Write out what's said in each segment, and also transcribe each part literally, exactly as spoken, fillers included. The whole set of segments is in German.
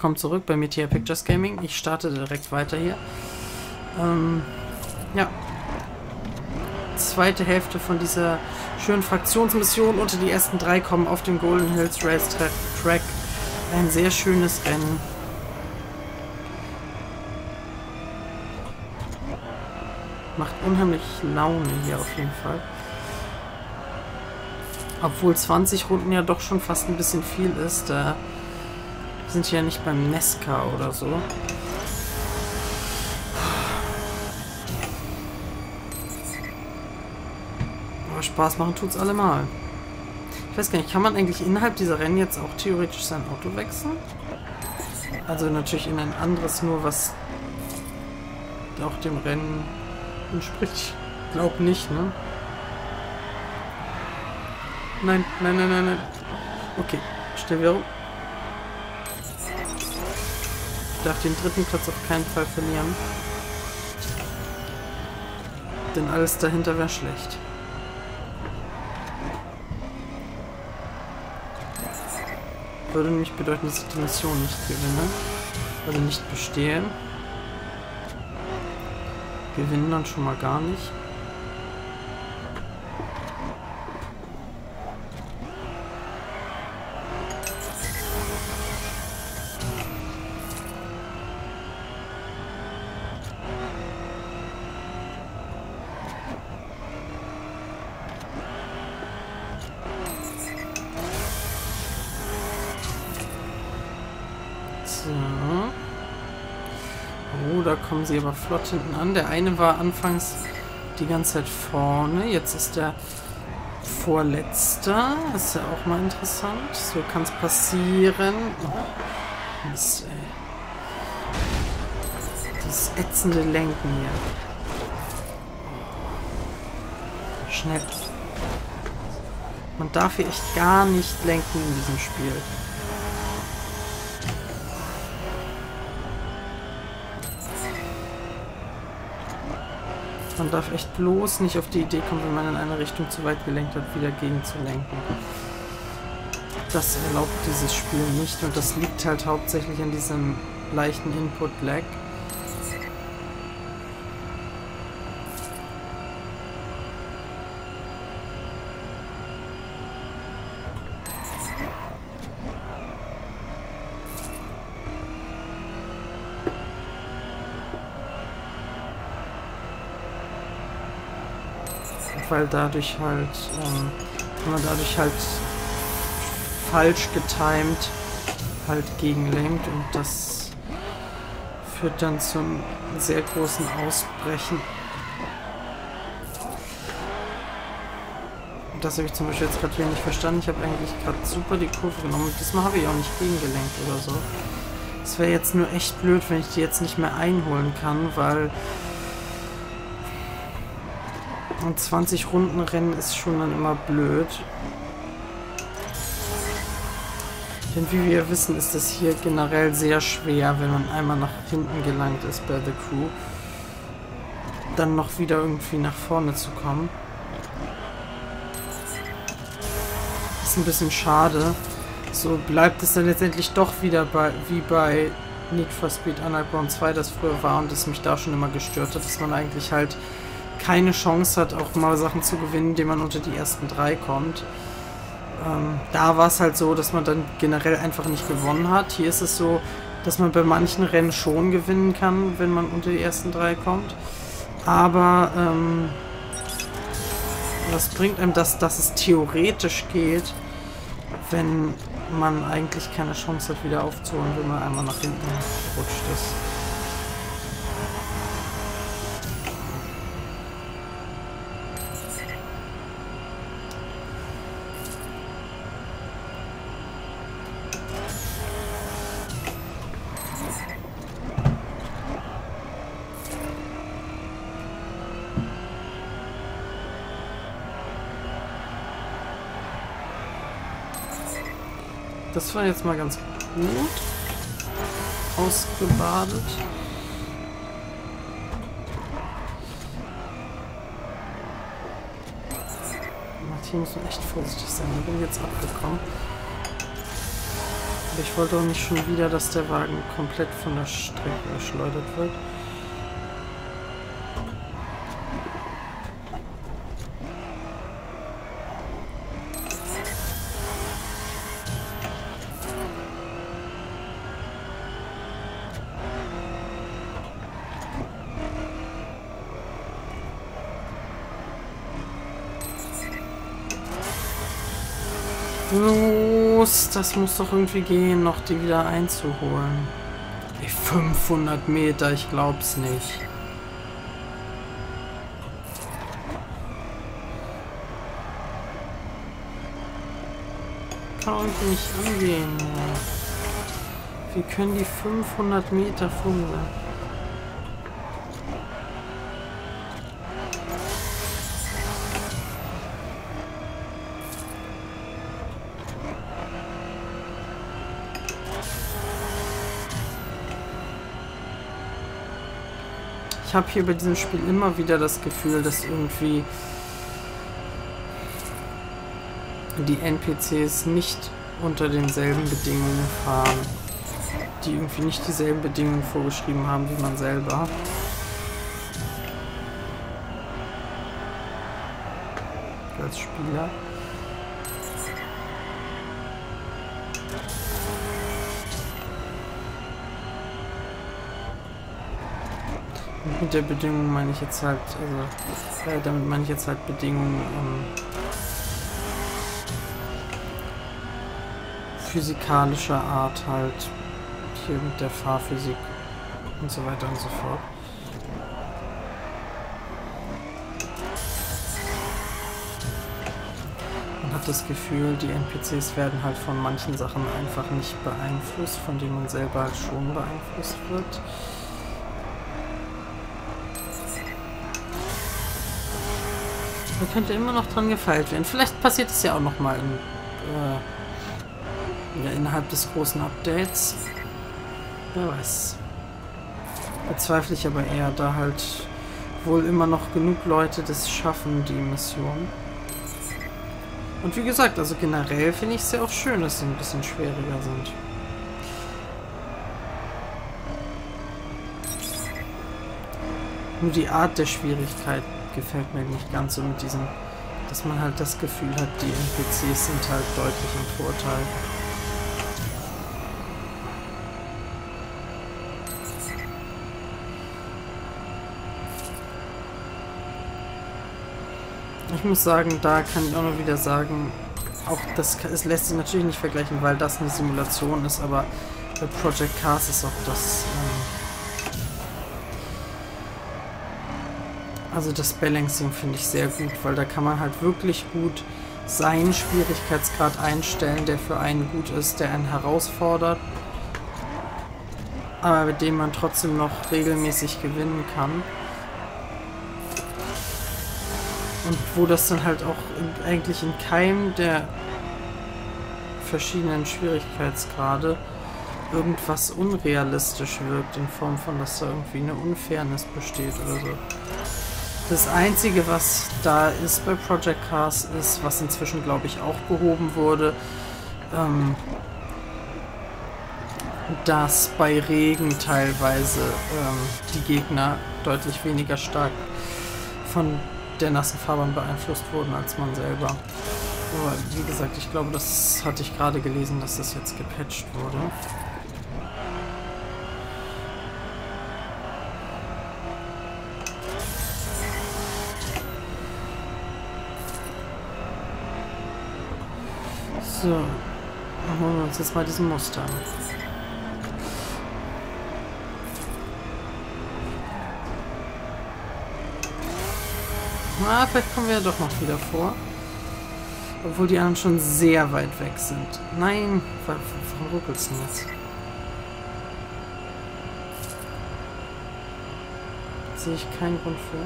willkommen zurück bei Meteor Pictures Gaming. Ich starte direkt weiter hier. Ähm, ja. Zweite Hälfte von dieser schönen Fraktionsmission. Unter die ersten drei kommen auf dem Golden Hills Racetrack Track. Ein sehr schönes Rennen. Macht unheimlich Laune hier auf jeden Fall. Obwohl zwanzig Runden ja doch schon fast ein bisschen viel ist. Da sind wir ja nicht beim Nesca oder so. Aber Spaß machen tut's allemal. Ich weiß gar nicht, kann man eigentlich innerhalb dieser Rennen jetzt auch theoretisch sein Auto wechseln? Also natürlich in ein anderes, nur was auch dem Rennen entspricht. Ich glaube nicht, ne? Nein, nein, nein, nein, nein. Okay, stell wieder um. Ich darf den dritten Platz auf keinen Fall verlieren. Denn alles dahinter wäre schlecht. Würde nämlich bedeuten, dass ich die Mission nicht gewinne. Also nicht bestehen. Gewinnen dann schon mal gar nicht. Oh, da kommen sie aber flott hinten an. Der eine war anfangs die ganze Zeit vorne. Jetzt ist der Vorletzter. Das ist ja auch mal interessant. So kann es passieren. Oh, Mist, ey. Dieses ätzende Lenken hier. Schnell. Man darf hier echt gar nicht lenken in diesem Spiel. Man darf echt bloß nicht auf die Idee kommen, wenn man in eine Richtung zu weit gelenkt hat, wieder gegen zu lenken. Das erlaubt dieses Spiel nicht und das liegt halt hauptsächlich an diesem leichten Input-Lag. Weil dadurch halt, ähm, wenn man dadurch halt falsch getimed halt gegenlenkt und das führt dann zum sehr großen Ausbrechen. Und das habe ich zum Beispiel jetzt gerade wieder nicht verstanden. Ich habe eigentlich gerade super die Kurve genommen und diesmal habe ich auch nicht gegengelenkt oder so. Es wäre jetzt nur echt blöd, wenn ich die jetzt nicht mehr einholen kann, weil und zwanzig Runden Rennen ist schon dann immer blöd. Denn wie wir wissen, ist es hier generell sehr schwer, wenn man einmal nach hinten gelangt ist bei The Crew, dann noch wieder irgendwie nach vorne zu kommen. Ist ein bisschen schade. So bleibt es dann letztendlich doch wieder bei, wie bei Need for Speed Underground zwei, das früher war und das mich da schon immer gestört hat, dass man eigentlich halt keine Chance hat, auch mal Sachen zu gewinnen, indem man unter die ersten drei kommt. Ähm, da war es halt so, dass man dann generell einfach nicht gewonnen hat. Hier ist es so, dass man bei manchen Rennen schon gewinnen kann, wenn man unter die ersten drei kommt. Aber ähm, was bringt einem das, dass es theoretisch geht, wenn man eigentlich keine Chance hat, wieder aufzuholen, wenn man einmal nach hinten rutscht ist. Das war jetzt mal ganz gut ausgebadet. Hier muss man echt vorsichtig sein. Da bin ich jetzt abgekommen. Aber ich wollte auch nicht schon wieder, dass der Wagen komplett von der Strecke geschleudert wird. Los, das muss doch irgendwie gehen, noch die wieder einzuholen. Ey, fünfhundert Meter, ich glaub's nicht. Kann irgendwie nicht angehen. Ja. Wie können die fünfhundert Meter fummeln? Ich habe hier bei diesem Spiel immer wieder das Gefühl, dass irgendwie die N P Cs nicht unter denselben Bedingungen fahren, die irgendwie nicht dieselben Bedingungen vorgeschrieben haben wie man selber. Als Spieler. Mit der Bedingung meine ich jetzt halt, also äh, damit meine ich jetzt halt Bedingungen ähm, physikalischer Art halt, hier mit der Fahrphysik und so weiter und so fort. Man hat das Gefühl, die N P Cs werden halt von manchen Sachen einfach nicht beeinflusst, von denen man selber halt schon beeinflusst wird. Da könnte immer noch dran gefeilt werden. Vielleicht passiert es ja auch noch mal in, äh, ja, innerhalb des großen Updates. Wer weiß. Bezweifle ich aber eher, da halt wohl immer noch genug Leute das schaffen, die Mission. Und wie gesagt, also generell finde ich es ja auch schön, dass sie ein bisschen schwieriger sind. Nur die Art der Schwierigkeit gefällt mir nicht ganz so mit diesem, dass man halt das Gefühl hat, die N P Cs sind halt deutlich im Vorteil. Ich muss sagen, da kann ich auch noch wieder sagen, auch das es lässt sich natürlich nicht vergleichen, weil das eine Simulation ist, aber bei Project Cars ist auch das ähm, also das Balancing finde ich sehr gut, weil da kann man halt wirklich gut seinen Schwierigkeitsgrad einstellen, der für einen gut ist, der einen herausfordert, aber mit dem man trotzdem noch regelmäßig gewinnen kann. Und wo das dann halt auch in, eigentlich in keinem der verschiedenen Schwierigkeitsgrade irgendwas unrealistisch wirkt, in Form von, dass da irgendwie eine Unfairness besteht oder so. Das Einzige, was da ist bei Project Cars, ist, was inzwischen, glaube ich, auch behoben wurde, ähm, dass bei Regen teilweise ähm, die Gegner deutlich weniger stark von der nassen Fahrbahn beeinflusst wurden als man selber. Aber wie gesagt, ich glaube, das hatte ich gerade gelesen, dass das jetzt gepatcht wurde. So, dann holen wir uns jetzt mal diesen Mustang. Na, vielleicht kommen wir ja doch noch wieder vor. Obwohl die anderen schon sehr weit weg sind. Nein, warum ruckelt es denn jetzt? Sehe ich keinen Grund für.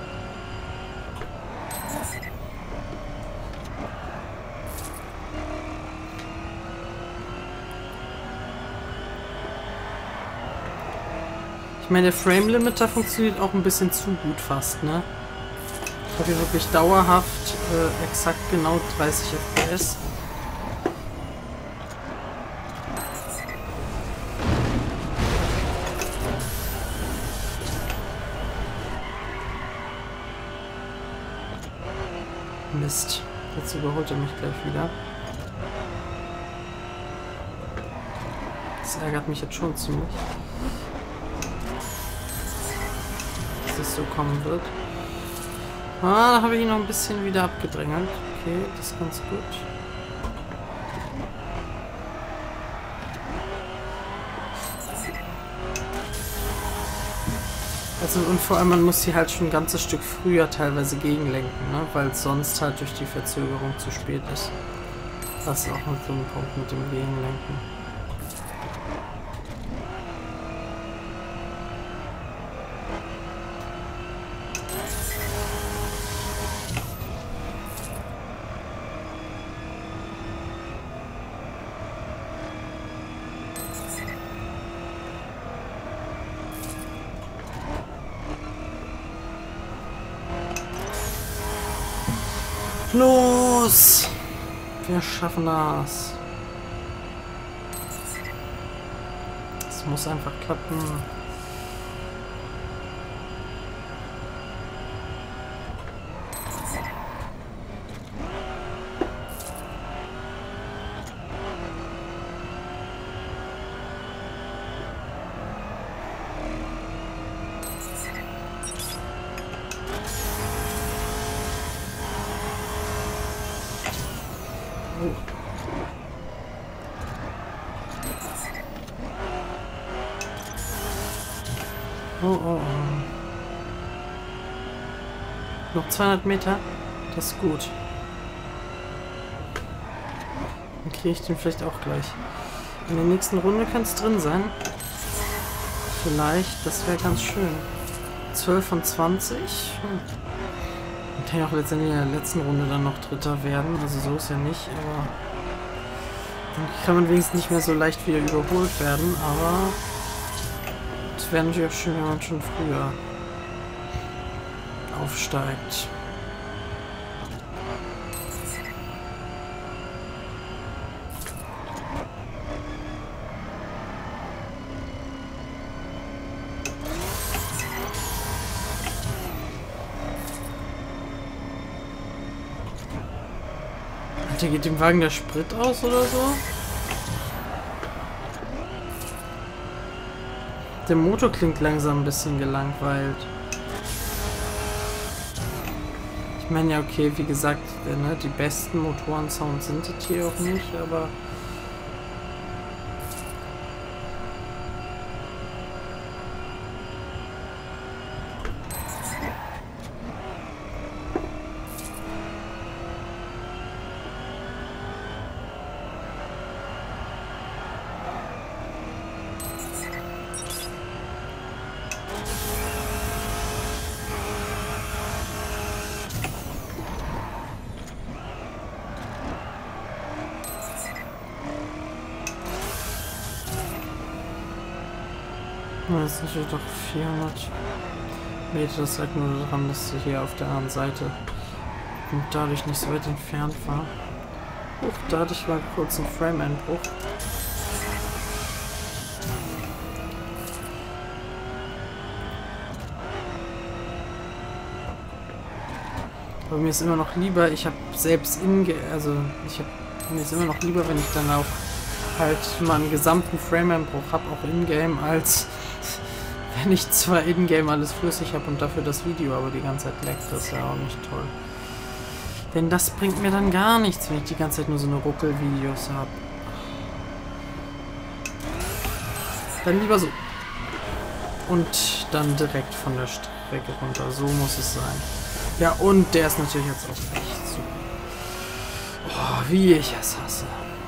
Ich meine, der Frame Limiter funktioniert auch ein bisschen zu gut fast, ne? Ich habe hier wirklich dauerhaft äh, exakt genau dreißig F P S. Mist. Jetzt überholt er mich gleich wieder. Das ärgert mich jetzt schon ziemlich. Dass es so kommen wird. Ah, da habe ich ihn noch ein bisschen wieder abgedrängelt. Okay, das ist ganz gut. Also und vor allem, man muss sie halt schon ein ganzes Stück früher teilweise gegenlenken, ne? Weil es sonst halt durch die Verzögerung zu spät ist. Das ist auch noch so ein Punkt mit dem Gegenlenken. Los! Wir schaffen das. Es muss einfach klappen. Oh, oh, oh. Noch zweihundert Meter? Das ist gut. Dann kriege ich den vielleicht auch gleich. In der nächsten Runde kann es drin sein. Vielleicht, das wäre ganz schön. zwölf von zwanzig. Hm. Dann kann ich auch letztendlich in der letzten Runde dann noch Dritter werden. Also so ist ja nicht, aber dann kann man wenigstens nicht mehr so leicht wieder überholt werden, aber es wäre natürlich auch schön, wenn man schon früher aufsteigt. Alter, geht dem Wagen der Sprit aus oder so? Der Motor klingt langsam ein bisschen gelangweilt. Ich meine ja, okay, wie gesagt, ne, die besten Motorensounds sind das hier auch nicht, aber das ist natürlich doch vierhundert Meter. Das sagt nur daran, dass sie hier auf der anderen Seite und dadurch nicht so weit entfernt war. Uch, da hatte ich mal kurz einen Frame-Einbruch. Aber mir ist immer noch lieber, ich habe selbst in, also ich habe mir ist immer noch lieber, wenn ich dann auch halt mal einen gesamten Frame-Einbruch habe, auch in-game, als wenn ich zwar in-game alles flüssig habe und dafür das Video aber die ganze Zeit leckt. Das ist ja auch nicht toll. Denn das bringt mir dann gar nichts, wenn ich die ganze Zeit nur so eine Ruckel-Videos habe. Dann lieber so. Und dann direkt von der Strecke runter. So muss es sein. Ja, und der ist natürlich jetzt auch echt so. Oh, wie ich es hasse.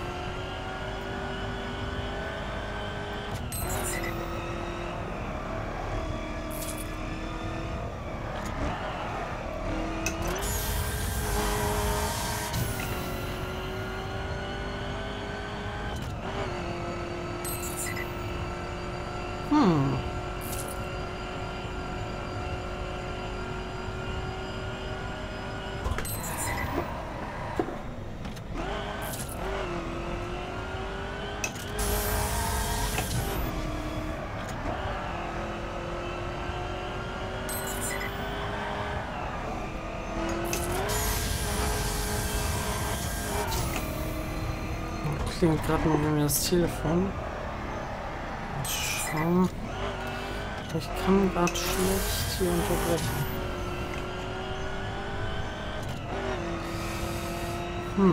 Hm. klingelt gerade nur bei mir das Telefon. Mal schauen. Ich kann gerade schlecht hier unterbrechen. Hm.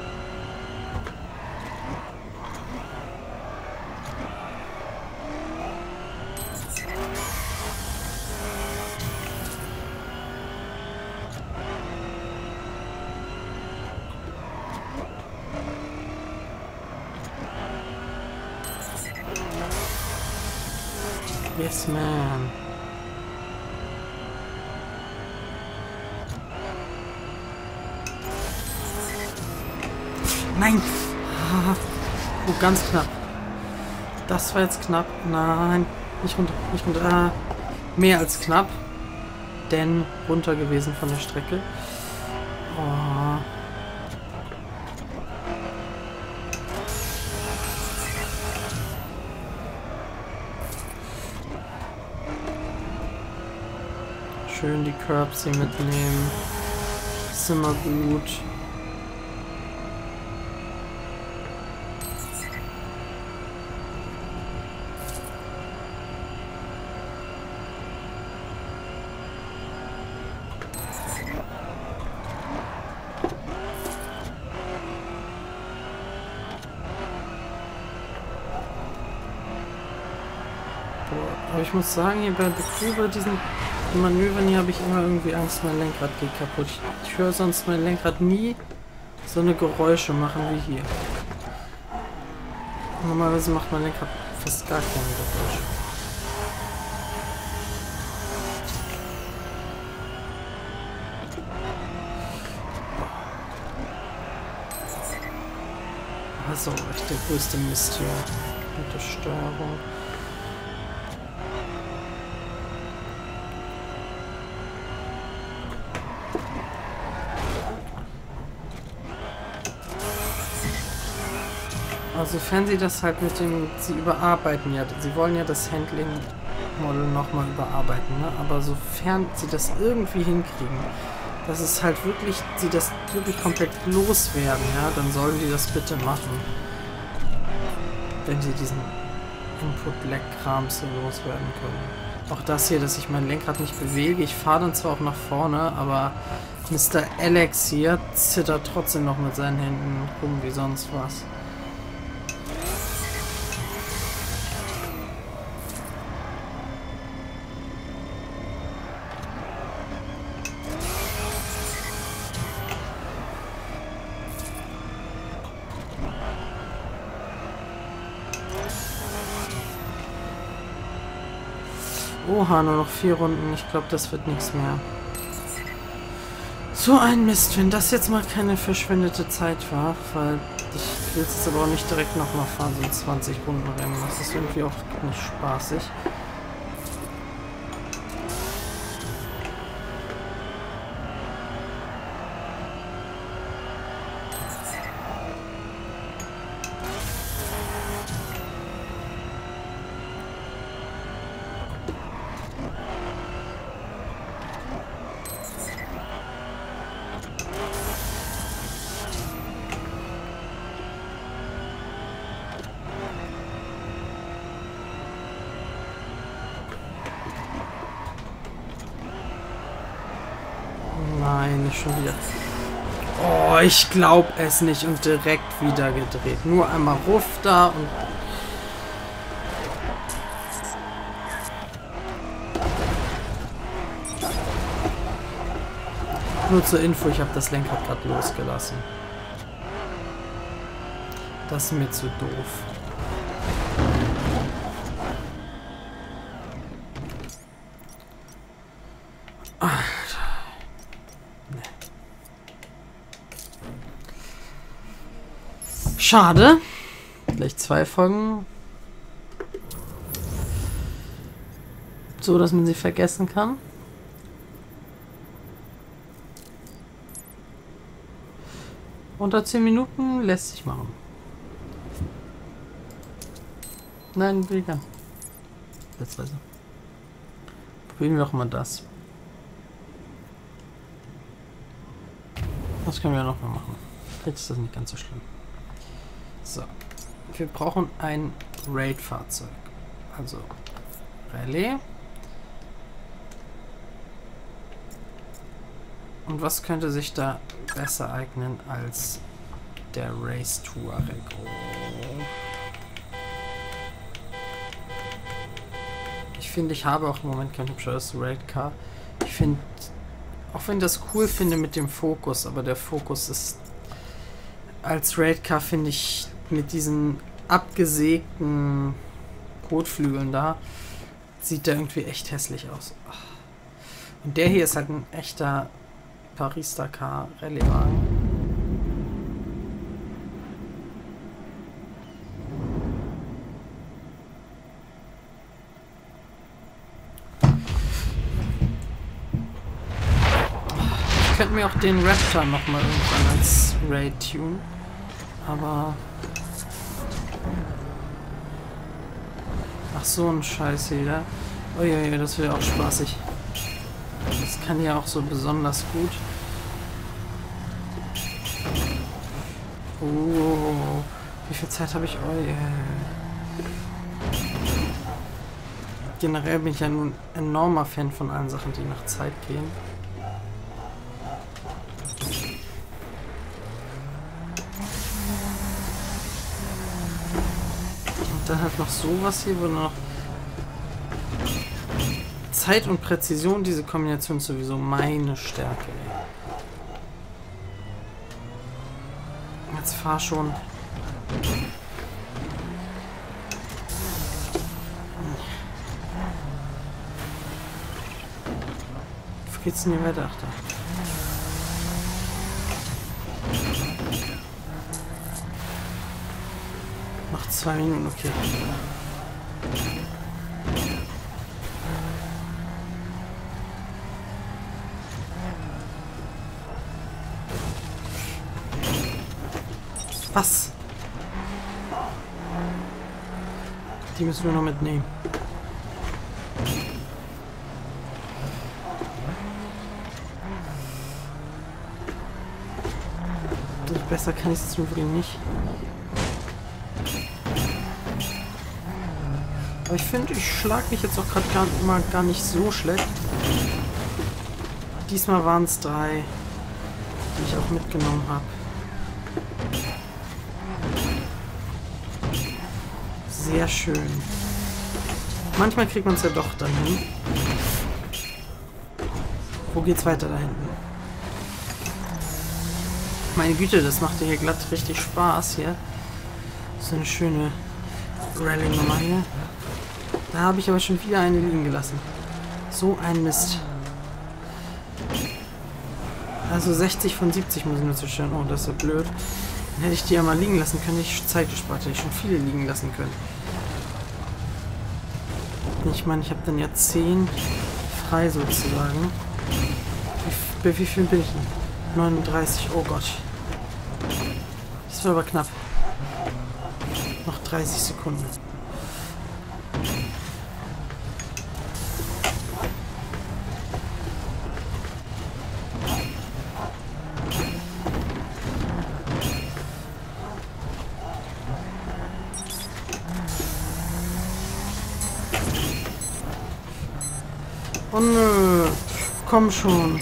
Yes, man. Nein! Oh, ganz knapp. Das war jetzt knapp. Nein, nicht runter, nicht runter. Ah, mehr als knapp. Denn runter gewesen von der Strecke. Oh. Schön die Curbs hier mitnehmen. Ist immer gut. Aber ich muss sagen, hier bei bei diesen Manövern hier habe ich immer irgendwie Angst, mein Lenkrad geht kaputt. Ich, ich höre sonst mein Lenkrad nie so eine Geräusche machen wie hier. Normalerweise macht mein Lenkrad fast gar keine Geräusche. Also echt der größte Mist hier mit der Steuerung. Also sofern sie das halt mit dem, sie überarbeiten ja, sie wollen ja das Handling-Model nochmal überarbeiten, ne? Aber sofern sie das irgendwie hinkriegen, dass es halt wirklich, sie das wirklich komplett loswerden, ja, dann sollen die das bitte machen. Wenn sie diesen Input-Lag-Krams so loswerden können. Auch das hier, dass ich mein Lenkrad nicht bewege, ich fahre dann zwar auch nach vorne, aber Mister Alex hier zittert trotzdem noch mit seinen Händen rum wie sonst was. Oha, nur noch vier Runden. Ich glaube, das wird nichts mehr. So ein Mist, wenn das jetzt mal keine verschwendete Zeit war, weil ich will es aber auch nicht direkt nochmal fahren, so zwanzig Runden Rennen. Das ist irgendwie auch nicht spaßig. Nein, nicht schon wieder. Oh, ich glaube es nicht. Und direkt wieder gedreht. Nur einmal Ruff da und... Nur zur Info, ich habe das Lenkrad gerade losgelassen. Das ist mir zu doof. Schade. Gleich zwei Folgen. So, dass man sie vergessen kann. Unter zehn Minuten lässt sich machen. Nein, weniger. Jetzt weiter. Probieren wir doch mal das. Das können wir noch mal machen. Vielleicht ist das nicht ganz so schlimm. So. Wir brauchen ein Raid-Fahrzeug. Also Rallye. Und was könnte sich da besser eignen als der Race Touareg? Ich finde, ich habe auch im Moment kein hübscheres Raid-Car. Ich finde, auch wenn ich das cool finde mit dem Fokus, aber der Fokus ist als Raid-Car, finde ich, mit diesen abgesägten Kotflügeln da, sieht der irgendwie echt hässlich aus. Und der hier ist halt ein echter Paris-Dakar Rallye-Wagen. Ich könnte mir auch den Raptor nochmal irgendwann als Raid tun, aber ach so ein Scheiß hier. Uiuiui, das wäre auch spaßig. Das kann ja auch so besonders gut. Oh, wie viel Zeit habe ich? Oh, yeah. Generell bin ich ja nun ein enormer Fan von allen Sachen, die nach Zeit gehen. Und dann halt noch sowas hier, wo noch Zeit und Präzision, diese Kombination ist sowieso meine Stärke. Ey. Jetzt fahr schon. Wo geht's denn hier weiter? Ach, da. Noch zwei Minuten, okay. Was? Die müssen wir noch mitnehmen. Besser kann ich es wirklich nicht. Aber ich finde, ich schlage mich jetzt auch gerade gar, mal gar nicht so schlecht. Diesmal waren es drei, die ich auch mitgenommen habe. Sehr schön. Manchmal kriegt man es ja doch dann hin. Wo geht's weiter da hinten? Meine Güte, das macht ja hier glatt richtig Spaß hier. So eine schöne Rallye-Nummer hier. Da habe ich aber schon wieder eine liegen gelassen. So ein Mist. Also sechzig von siebzig muss ich nur zerstören. Oh, das ist ja blöd. Dann hätte ich die ja mal liegen lassen können. Hätte ich Zeit gespart. Hätte ich schon viele liegen lassen können. Ich meine, ich habe dann ja zehn frei sozusagen. Wie, bei wie viel bin ich denn? neununddreißig. Oh Gott. Das war aber knapp. Noch dreißig Sekunden. Oh nö. Komm schon.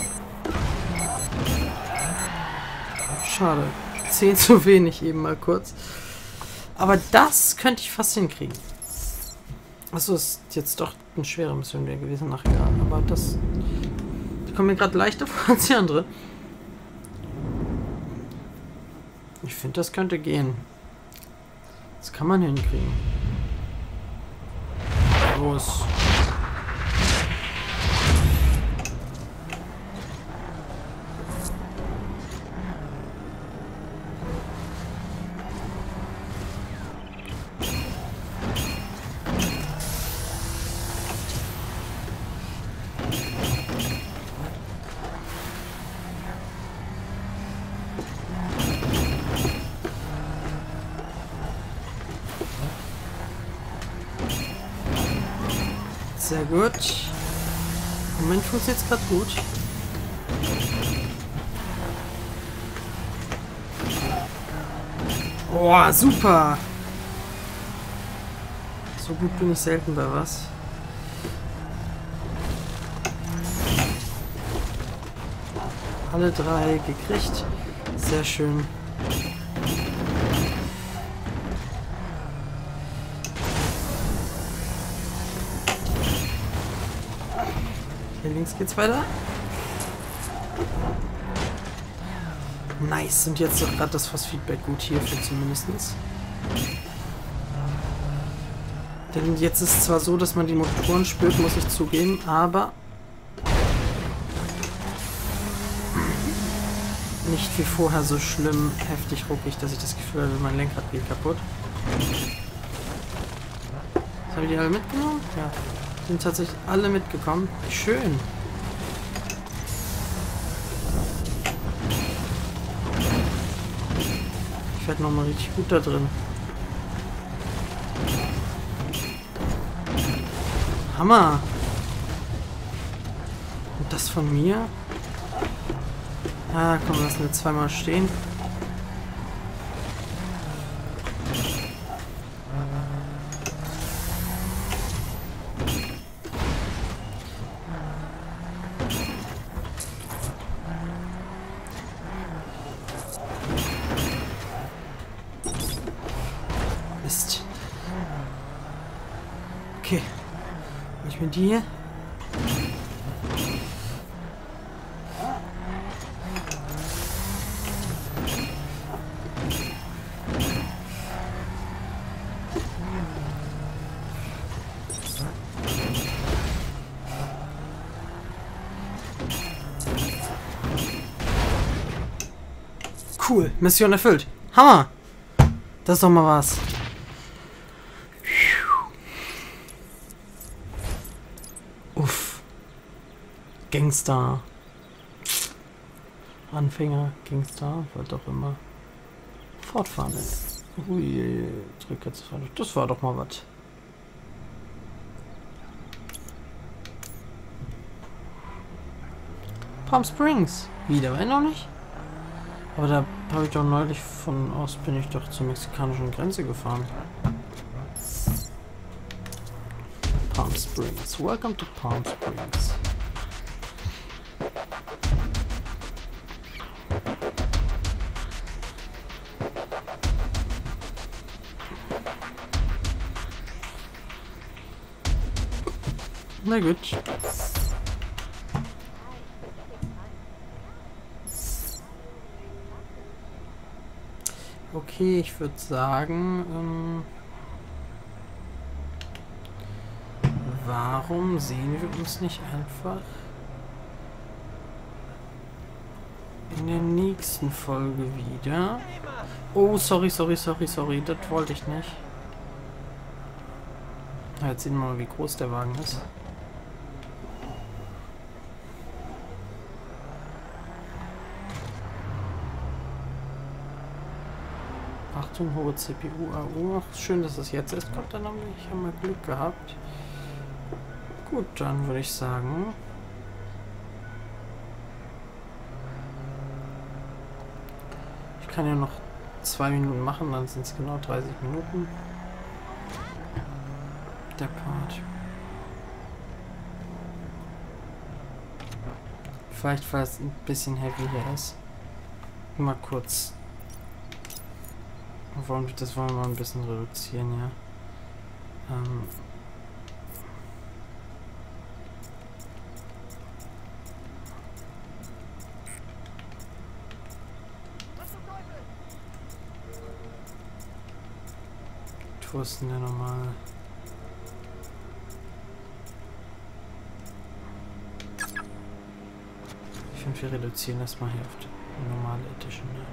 Schade. zehn zu wenig eben mal kurz. Aber das könnte ich fast hinkriegen. Achso, ist jetzt doch eine schwere Mission gewesen nachher. Aber das... Die kommen mir gerade leichter vor als die andere. Ich finde, das könnte gehen. Das kann man hinkriegen. Los. Sehr gut. Im Moment funktioniert es gerade gut. Boah, super! So gut bin ich selten bei was. Alle drei gekriegt. Sehr schön. Hier links geht's weiter. Nice. Und jetzt doch gerade das Phosphidback gut hierfür zumindest. Denn jetzt ist es zwar so, dass man die Motoren spürt, muss ich zugeben, aber nicht wie vorher so schlimm heftig ruckig, dass ich das Gefühl habe, mein Lenkrad geht kaputt. Das habe ich die alle mitgenommen? Ja. Sind tatsächlich alle mitgekommen. Schön. Ich werde nochmal richtig gut da drin. Hammer! Und das von mir? Ah, komm, lassen wir zweimal stehen. Mist. Okay. Ich bin die hier. Cool, Mission erfüllt. Hammer! Das ist doch mal was. Uff. Gangster. Anfänger, Gangster, was auch immer. Fortfahren. Ui, drück jetzt. Das war doch mal was. Palm Springs. Wieder, wenn noch nicht? Aber da habe ich doch neulich von aus, bin ich doch zur mexikanischen Grenze gefahren. Palm Springs. Welcome to Palm Springs. Na gut. Okay, ich würde sagen, ähm, warum sehen wir uns nicht einfach in der nächsten Folge wieder? Oh, sorry, sorry, sorry, sorry, das wollte ich nicht. Jetzt sehen wir mal, wie groß der Wagen ist. Achtung, hohe C P U, A U. Ach, schön, dass es jetzt erst kommt, dann haben wir ja mal Glück gehabt. Gut, dann würde ich sagen, ich kann ja noch zwei Minuten machen, dann sind es genau dreißig Minuten. Der Part. Vielleicht, weil es ein bisschen heavy hier ist. Mal kurz. Das wollen wir mal ein bisschen reduzieren, ja. Ähm Wo ist denn der normale? Ich finde, wir reduzieren das mal hier auf die normale Edition. Ja.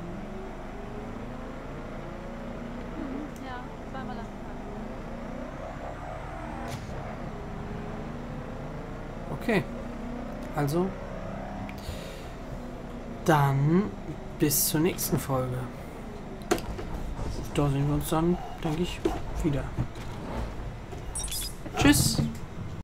Okay, also dann bis zur nächsten Folge. Da sehen wir uns dann, denke ich, wieder. Tschüss!